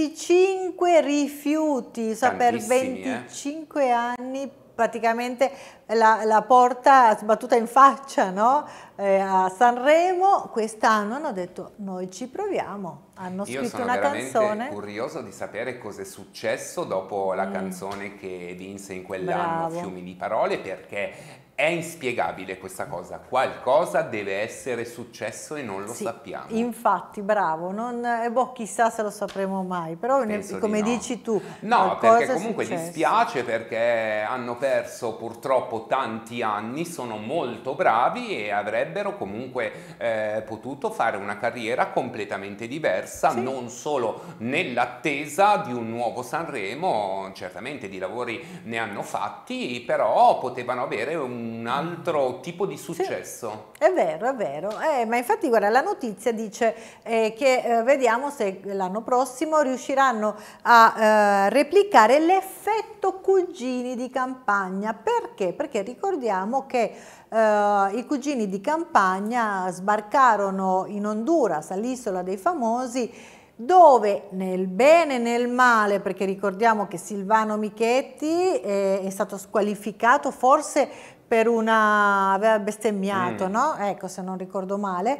25 rifiuti, per Tantissimi, 25 anni praticamente la porta sbattuta in faccia, no? A Sanremo quest'anno hanno detto noi ci proviamo, hanno scritto una canzone. Io sono veramente curioso di sapere cosa è successo dopo la canzone che vinse in quell'anno, Fiumi di parole, perché è inspiegabile questa cosa, qualcosa deve essere successo e non lo sappiamo. Infatti, bravo, chissà se lo sapremo mai, però come dici tu. No, perché comunque dispiace, perché hanno perso purtroppo tanti anni, sono molto bravi e avrebbero comunque potuto fare una carriera completamente diversa, non solo nell'attesa di un nuovo Sanremo, certamente di lavori ne hanno fatti, però potevano avere un altro tipo di successo. Sì, è vero, ma infatti guarda, la notizia dice che vediamo se l'anno prossimo riusciranno a replicare l'effetto Cugini di Campagna. Perché? Perché ricordiamo che i Cugini di Campagna sbarcarono in Honduras, all'Isola dei Famosi, dove nel bene e nel male, perché ricordiamo che Silvano Michetti è stato squalificato forse per aveva bestemmiato, no? Ecco, se non ricordo male.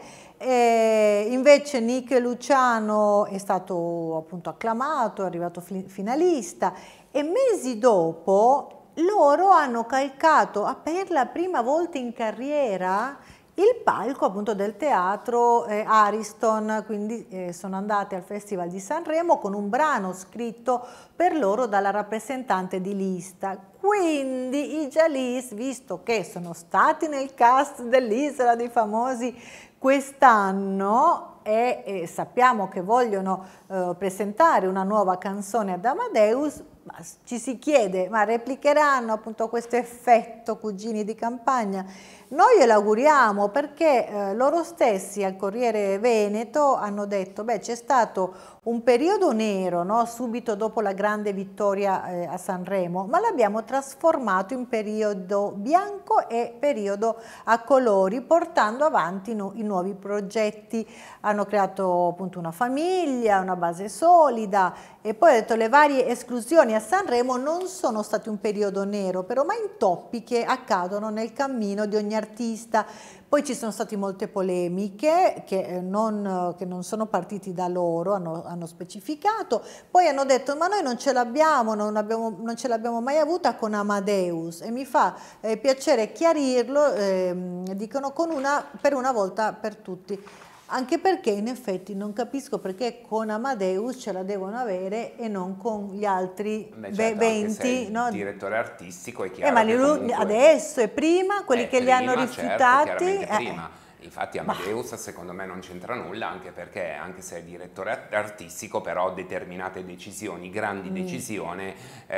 Invece Nick Luciano è stato appunto acclamato, è arrivato finalista, e mesi dopo loro hanno calcato per la prima volta in carriera il palco appunto del teatro Ariston, quindi sono andate al Festival di Sanremo con un brano scritto per loro dalla rappresentante di lista. Quindi i Jalis, visto che sono stati nel cast dell'Isola dei Famosi quest'anno e sappiamo che vogliono presentare una nuova canzone ad Amadeus, Ma ci si chiede, ma replicheranno appunto questo effetto cugini di campagna? Noi glielo auguriamo, perché loro stessi al Corriere Veneto hanno detto, beh, c'è stato un periodo nero, no? Subito dopo la grande vittoria a Sanremo, ma l'abbiamo trasformato in periodo bianco e periodo a colori, portando avanti i nuovi progetti. Hanno creato appunto una famiglia, una base solida, e poi ha detto le varie esclusioni a Sanremo non sono stati un periodo nero, però ma intoppi che accadono nel cammino di ogni artista. Poi ci sono state molte polemiche che non sono partiti da loro, hanno specificato. Poi hanno detto ma noi non ce l'abbiamo, non ce l'abbiamo mai avuta con Amadeus, e mi fa piacere chiarirlo, dicono per una volta per tutti. Anche perché in effetti non capisco perché con Amadeus ce la devono avere e non con gli altri 20. No? Il direttore artistico è chiaro ma che comunque... adesso e prima, quelli che li hanno rifiutati... Certo, prima. Infatti Amadeus secondo me non c'entra nulla, anche perché anche se è direttore artistico, però determinate decisioni, grandi decisioni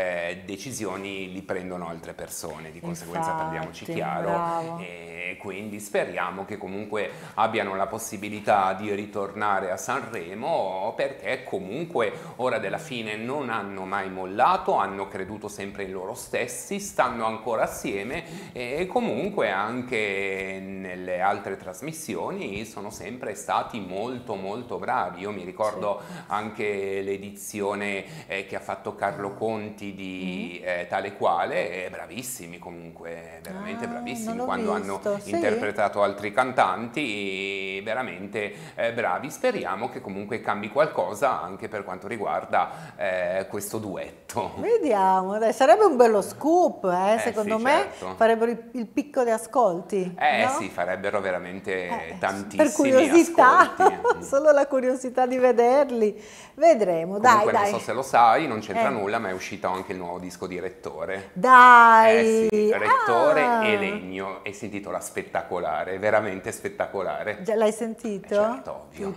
li prendono altre persone, di conseguenza parliamoci chiaro, e quindi speriamo che comunque abbiano la possibilità di ritornare a Sanremo, perché comunque ora della fine non hanno mai mollato, hanno creduto sempre in loro stessi, stanno ancora assieme, e comunque anche nelle altre trasmissioni sono sempre stati molto molto bravi. Io mi ricordo anche l'edizione che ha fatto Carlo Conti di Tale Quale, bravissimi comunque, veramente bravissimi, quando hanno interpretato altri cantanti, veramente bravi. Speriamo che comunque cambi qualcosa anche per quanto riguarda questo duetto. Vediamo, dai, sarebbe un bello scoop, secondo me, certo. Farebbero il picco di ascolti. No? Sì, farebbero veramente tantissimi per curiosità, ascolti. Solo la curiosità di vederli. Vedremo, comunque, dai. Non so se lo sai, non c'entra nulla, ma è uscito anche il nuovo disco di Rettore. Dai! Sì, Rettore e Legno, e si intitola Spettacolare, veramente spettacolare. Già l'hai sentito? Certo, ovvio.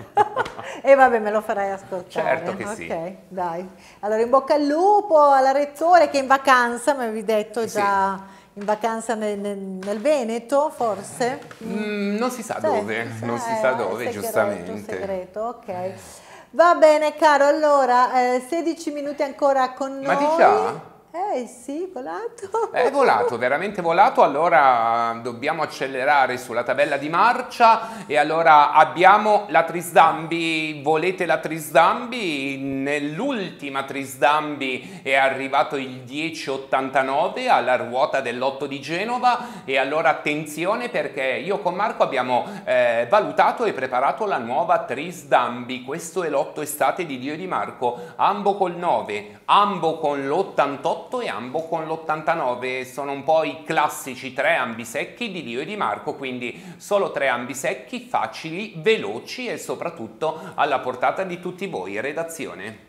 E vabbè, me lo farai ascoltare. Certo che sì. Ok, dai. Allora, in bocca al lupo alla Rettore, che è in vacanza, mi avevi detto già... Sì. In vacanza nel Veneto, forse? Non si sa dove, non si sa dove, giustamente. Segreto, ok. Va bene, caro, allora, 16 minuti ancora con noi. Ma di già? Sì, volato. È volato, veramente volato. Allora dobbiamo accelerare sulla tabella di marcia, e allora abbiamo la Trisdambi. Volete la Trisdambi? Nell'ultima Trisdambi è arrivato il 10,89 alla ruota dell'8 di Genova, e allora attenzione, perché io con Marco abbiamo valutato e preparato la nuova Trisdambi. Questo è l'otto estate di Dio di Marco, ambo col 9, ambo con l'88 e ambo con l'89. Sono un po' i classici tre ambisecchi di Lio e di Marco, quindi solo tre ambisecchi facili, veloci e soprattutto alla portata di tutti voi. Redazione.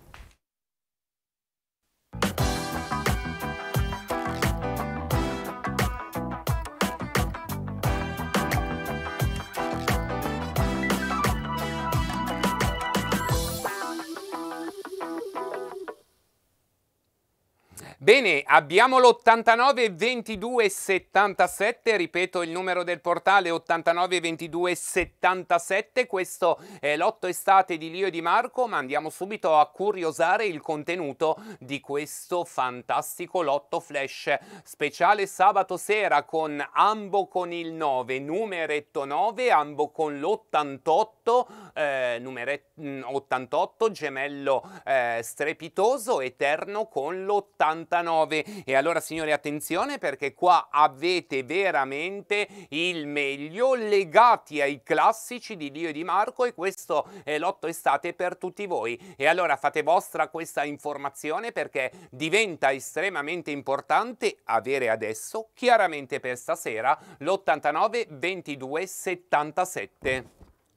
Bene, abbiamo l'89 22 77, ripeto il numero del portale 89 22 77, questo è l'otto estate di Lio e di Marco, ma andiamo subito a curiosare il contenuto di questo fantastico lotto flash speciale sabato sera, con ambo con il 9, numeretto 9, ambo con l'88, numeretto 88, gemello strepitoso, eterno con l'89. E allora, signori, attenzione, perché qua avete veramente il meglio, legati ai classici di Lio e di Marco, e questo è l'otto estate per tutti voi. E allora fate vostra questa informazione, perché diventa estremamente importante avere adesso, chiaramente per stasera, l'89 22 77.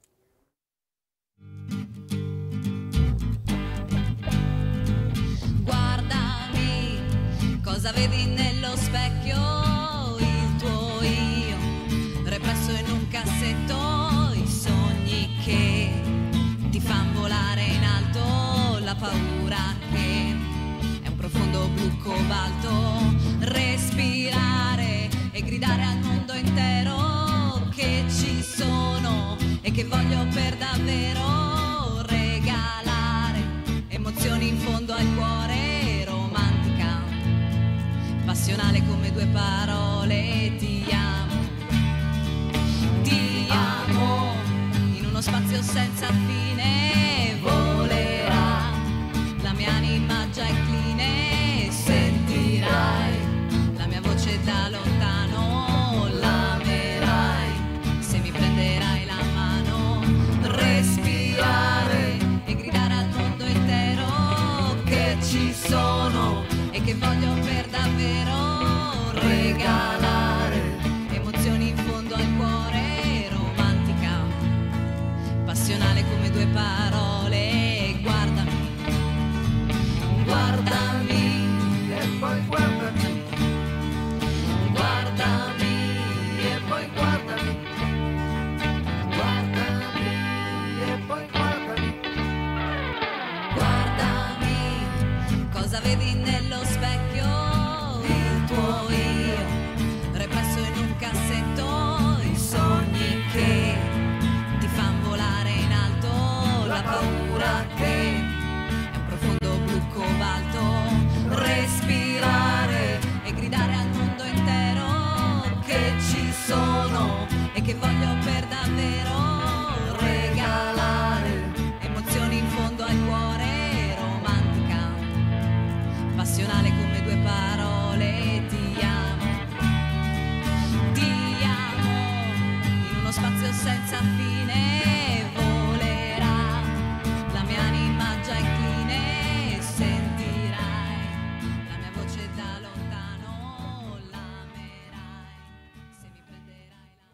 Cosa vedi nello specchio? Il tuo io, represso in un cassetto, i sogni che ti fan volare in alto, la paura che cobalto, respirare e gridare al mondo intero che ci sono e che voglio per davvero regalare emozioni in fondo al cuore, romantica, passionale come due parole, ti amo, in uno spazio senza fine volerà la mia anima già incline, sentirai la mia voce da lontano, l'amerai se mi prenderai la mano, respirare e gridare al mondo intero che ci sono e che voglio per davvero regalare emozioni in fondo al cuore, romantica, passionale come due parole, guardami, guardami e poi guardami, guardami e poi guardami, guardami e poi guardami, guardami, cosa vedi nello specchio, il tuo io represso in un cassetto, i sogni che ti fan volare in alto, la paura che è un profondo blu cobalto, respirare e gridare al mondo intero che ci sono e che voglio per davvero regalare emozioni in fondo al cuore, romantica, passionale come due parole, ti amo, in uno spazio senza fine volerà la mia anima già incline, sentirai la mia voce da lontano, l'amerai se mi prenderai la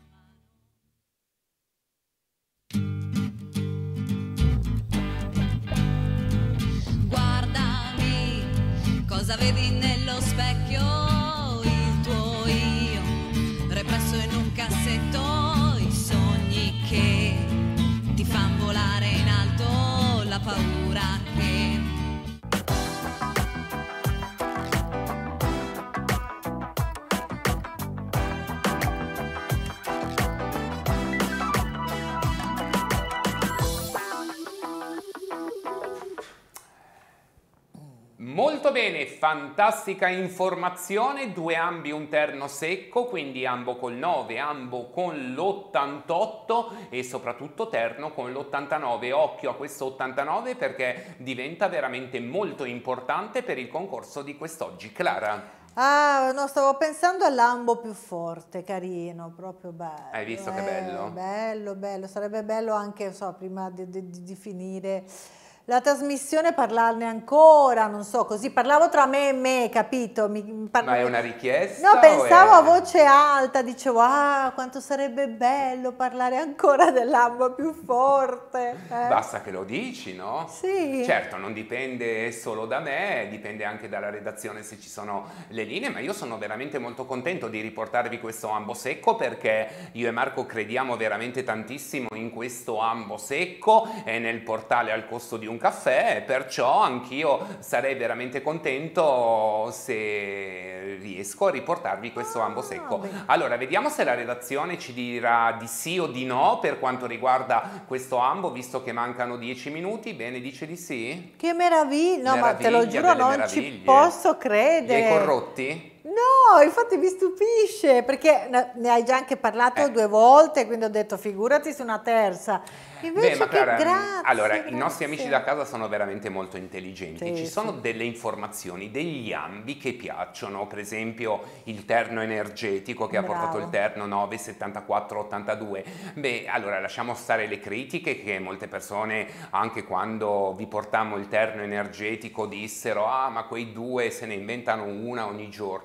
mano. Guardami, cosa vedi nello specchio, il tuo io represso in un cassetto, i sogni che ti fan volare in alto, la paura che Molto bene, fantastica informazione, due ambi un terno secco, quindi ambo col 9, ambo con l'88 e soprattutto terno con l'89. Occhio a questo 89 perché diventa veramente molto importante per il concorso di quest'oggi. Clara? Ah, no, stavo pensando all'ambo più forte, carino, proprio bello. Hai visto che bello? Bello, bello, sarebbe bello anche, so, prima di finire la trasmissione parlarne ancora, non so, così parlavo tra me e me, capito? Ma è una richiesta? No, pensavo a voce alta, dicevo, ah, quanto sarebbe bello parlare ancora dell'ambo più forte. Basta che lo dici, no? Sì. Certo, non dipende solo da me, dipende anche dalla redazione se ci sono le linee, ma io sono veramente molto contento di riportarvi questo ambo secco perché io e Marco crediamo veramente tantissimo in questo ambo secco e nel portale al costo di un caffè, perciò anch'io sarei veramente contento se riesco a riportarvi questo ambo secco. Allora, vediamo se la redazione ci dirà di sì o di no per quanto riguarda questo ambo, visto che mancano 10 minuti. Bene, dice di sì? Che meraviglia, no, ma te lo giuro, non meraviglie. ci posso credere. Li hai corrotti? No, infatti mi stupisce, perché ne hai già anche parlato 2 volte, quindi ho detto figurati su una terza. Invece ma Clara, grazie, allora, grazie. I nostri amici da casa sono veramente molto intelligenti. Sì, ci sono delle informazioni, degli ambi che piacciono, per esempio il terno energetico che ha portato il terno 9, 74, 82. Beh, allora lasciamo stare le critiche che molte persone, anche quando vi portammo il terno energetico, dissero ah, ma quei due se ne inventano una ogni giorno. Però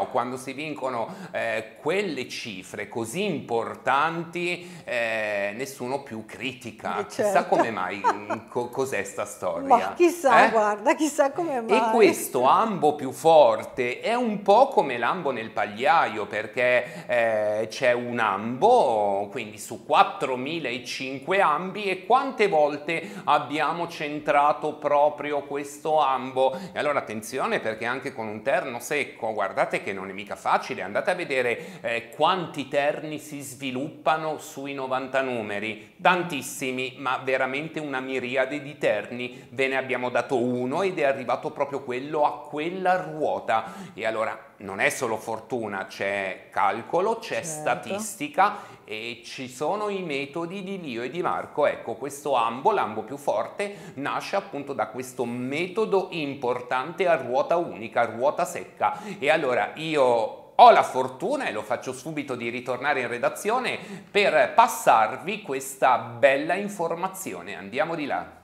no, quando si vincono quelle cifre così importanti nessuno più critica. Certo. Chissà come mai, cos'è sta storia? Ma chissà, guarda, chissà come mai. E questo ambo più forte è un po' come l'ambo nel pagliaio, perché c'è un ambo, quindi su 4.005 ambi, e quante volte abbiamo centrato proprio questo ambo? E allora attenzione, perché anche con un terno secco, guardate che non è mica facile, andate a vedere quanti terni si sviluppano sui 90 numeri, tantissimi, ma veramente una miriade di terni. Ve ne abbiamo dato uno ed è arrivato proprio quello a quella ruota. E allora non è solo fortuna, c'è calcolo, c'è statistica e ci sono i metodi di Lio e di Marco. Ecco, questo ambo, l'ambo più forte, nasce appunto da questo metodo importante a ruota unica, a ruota secca. E allora io ho la fortuna, e lo faccio subito, di ritornare in redazione per passarvi questa bella informazione. Andiamo di là.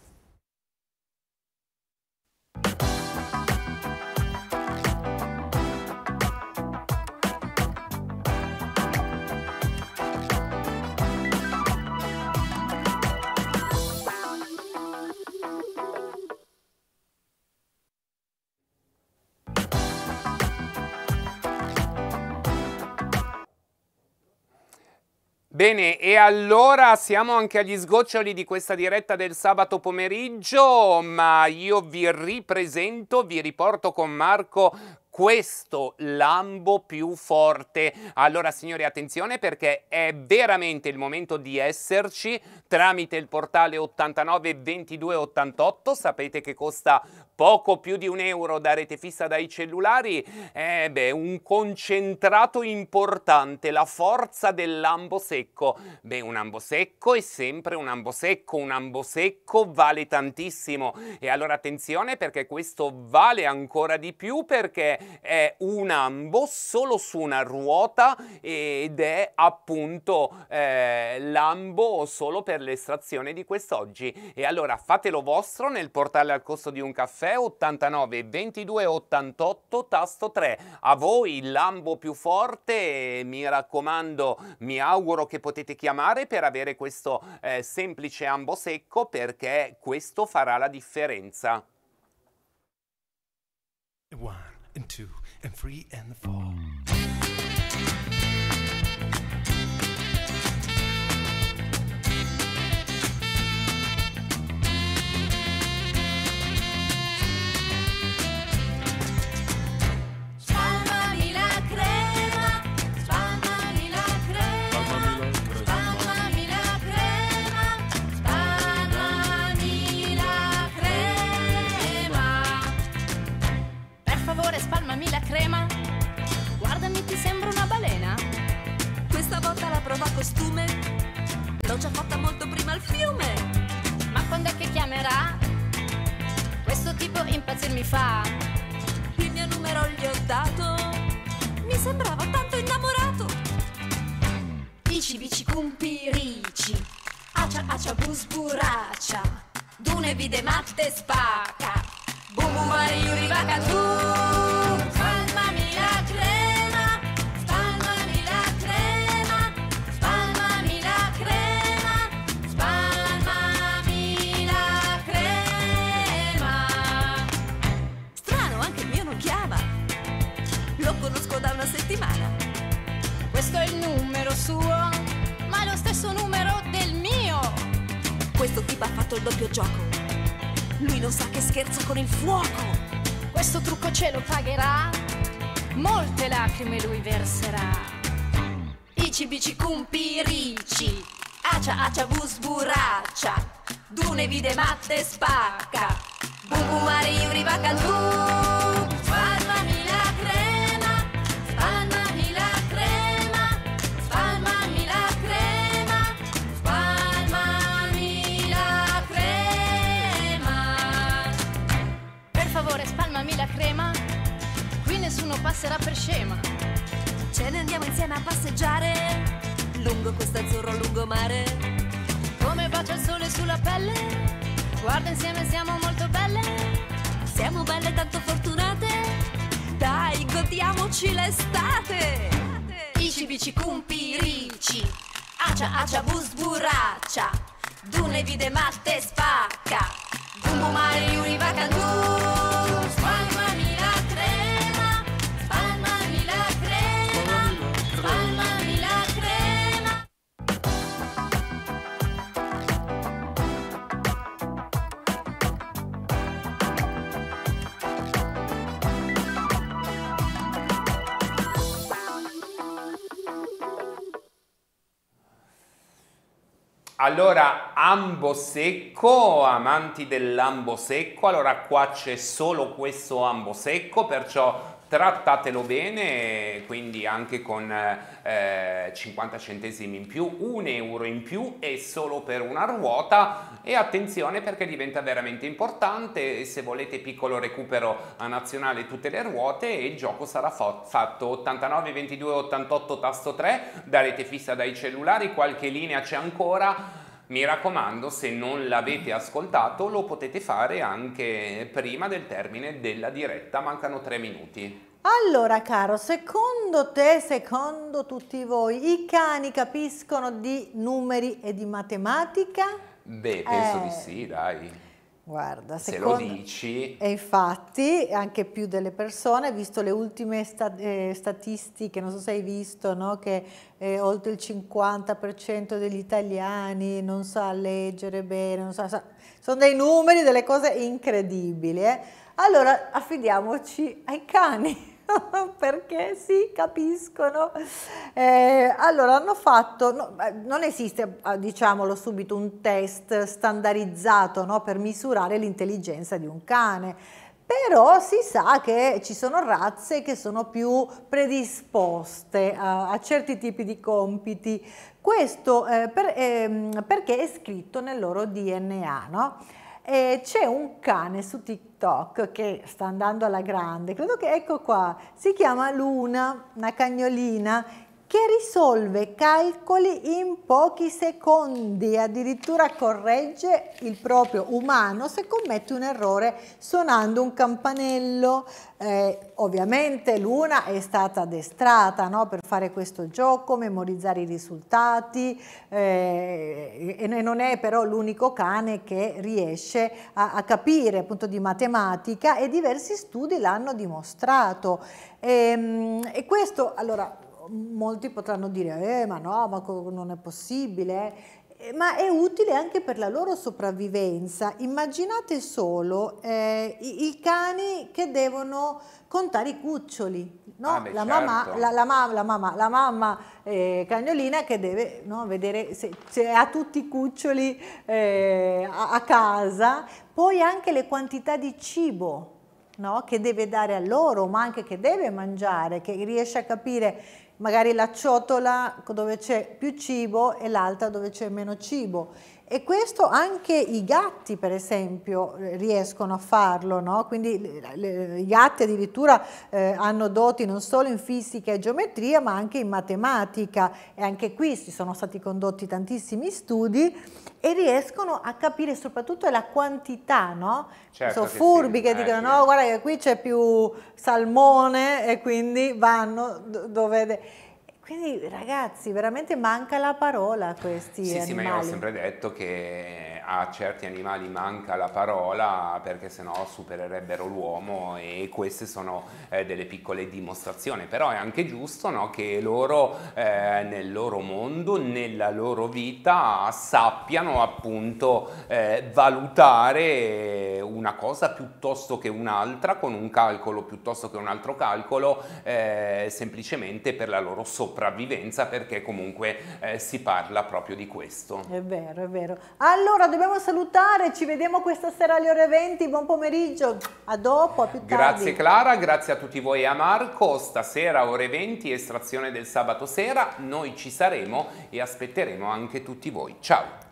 Bene, e allora siamo anche agli sgoccioli di questa diretta del sabato pomeriggio, ma io vi ripresento, vi riporto con Marco questo lambo più forte. Allora signori, attenzione, perché è veramente il momento di esserci tramite il portale 89 22 88. Sapete che costa poco più di €1 da rete fissa dai cellulari. Un concentrato importante, la forza dell'ambo secco. Un ambo secco è sempre un ambo secco, un ambo secco vale tantissimo. E allora attenzione, perché questo vale ancora di più, perché è un ambo solo su una ruota ed è appunto l'ambo solo per l'estrazione di quest'oggi. E allora fatelo vostro nel portale al costo di un caffè 89 22 88 tasto 3. A voi l'ambo più forte, mi raccomando, mi auguro che potete chiamare per avere questo semplice ambo secco, perché questo farà la differenza. 1 and 2 and 3 and 4. Spalmami la crema, spalmami la crema, spalmami la crema, spalmami la crema. Per favore spalmami la crema, guardami, ti sembra una balena. Questa volta la prova a costume, l'ho già fatta molto prima al fiume. Ma quando è che chiamerà? Questo tipo impazzir mi fa. Il mio numero gli ho dato, mi sembrava tanto innamorato. Bici bici cumpirici, acia acia busburaccia, dune vide matte spacca, bum bum ariuri vaca tu. Spalmami la crema, spalmami la crema, spalmami la crema, spalmami la crema. Strano, anche il mio non chiama, lo conosco da una settimana. Questo è il numero suo, ma è lo stesso numero del mio. Questo tipo ha fatto il doppio gioco, lui non sa che scherza con il fuoco. Questo trucco ce lo pagherà, molte lacrime lui verserà. Ici bici cumpirici, acia acia busburaccia, dune vide matte spacca, bum bum ariuri vaca tu. Spalmami la crema, spalmami la crema, spalmami la crema, spalmami la crema. Per favore spalmami la crema, qui nessuno passerà per scema. Ce ne andiamo insieme a passeggiare lungo questo azzurro lungomare. Come bacia il sole sulla pelle, guarda insieme siamo molto belle. Siamo belle tanto fortunate, dai godiamoci goderci l'estate. Ici bici cumpirici, acia acia bus burraccia, dune vide matte spacca, bumbu mare iuri vacandù, spalmami la crema, spalmami la crema, spalmami la crema. Allora, ambo secco, amanti dell'ambo secco, allora qua c'è solo questo ambo secco, perciò trattatelo bene, quindi anche con 50 centesimi in più, 1 euro in più e solo per una ruota. E attenzione perché diventa veramente importante, se volete piccolo recupero a nazionale tutte le ruote, e il gioco sarà fatto 89 22 88 tasto 3 da rete fissa dai cellulari, qualche linea c'è ancora. Mi raccomando, se non l'avete ascoltato lo potete fare anche prima del termine della diretta, mancano 3 minuti. Allora, caro, secondo te, secondo tutti voi, i cani capiscono di numeri e di matematica? Beh, penso di sì, dai. Guarda, se lo dici. E infatti anche più delle persone, visto le ultime statistiche, non so se hai visto, no? Che oltre il 50% degli italiani non sa leggere bene, non sa, sono dei numeri, delle cose incredibili. Allora affidiamoci ai cani. Perché sì, capiscono. Allora hanno fatto, non esiste, diciamolo subito, un test standardizzato, no, per misurare l'intelligenza di un cane, però si sa che ci sono razze che sono più predisposte a certi tipi di compiti. Questo perché è scritto nel loro DNA, no? C'è un cane su TikTok che sta andando alla grande, credo che, ecco qua, si chiama Luna, una cagnolina che risolve calcoli in pochi secondi, addirittura corregge il proprio umano se commette un errore suonando un campanello. Ovviamente Luna è stata addestrata, no, per fare questo gioco, memorizzare i risultati, e non è però l'unico cane che riesce a capire appunto di matematica, e diversi studi l'hanno dimostrato. E questo, allora, molti potranno dire, ma no, ma non è possibile, ma è utile anche per la loro sopravvivenza. Immaginate solo i cani che devono contare i cuccioli, no? Beh, la certo. mamma cagnolina che deve, no, vedere se ha tutti i cuccioli a casa, poi anche le quantità di cibo, no, che deve dare a loro, ma anche che deve mangiare, che riesce a capire magari la ciotola dove c'è più cibo e l'altra dove c'è meno cibo. E questo anche i gatti, per esempio, riescono a farlo, no? Quindi i gatti addirittura hanno doti non solo in fisica e geometria, ma anche in matematica, e anche qui si sono stati condotti tantissimi studi e riescono a capire soprattutto la quantità, no? Certo, sono furbi sì, che dicono, sì. no, guarda che qui c'è più salmone, e quindi vanno dove... Quindi ragazzi, veramente manca la parola a questi animali. Sì, ma io ho sempre detto che a certi animali manca la parola, perché sennò supererebbero l'uomo, e queste sono delle piccole dimostrazioni. Però è anche giusto, no, che loro nel loro mondo, nella loro vita, sappiano appunto valutare una cosa piuttosto che un'altra, con un calcolo piuttosto che un altro calcolo, semplicemente per la loro sopravvivenza, perché comunque si parla proprio di questo. È vero, è vero. Allora dobbiamo salutare, ci vediamo questa sera alle ore 20, buon pomeriggio, a dopo, a più tardi. Grazie Clara, grazie a tutti voi e a Marco. Stasera ore 20, estrazione del sabato sera, noi ci saremo e aspetteremo anche tutti voi. Ciao!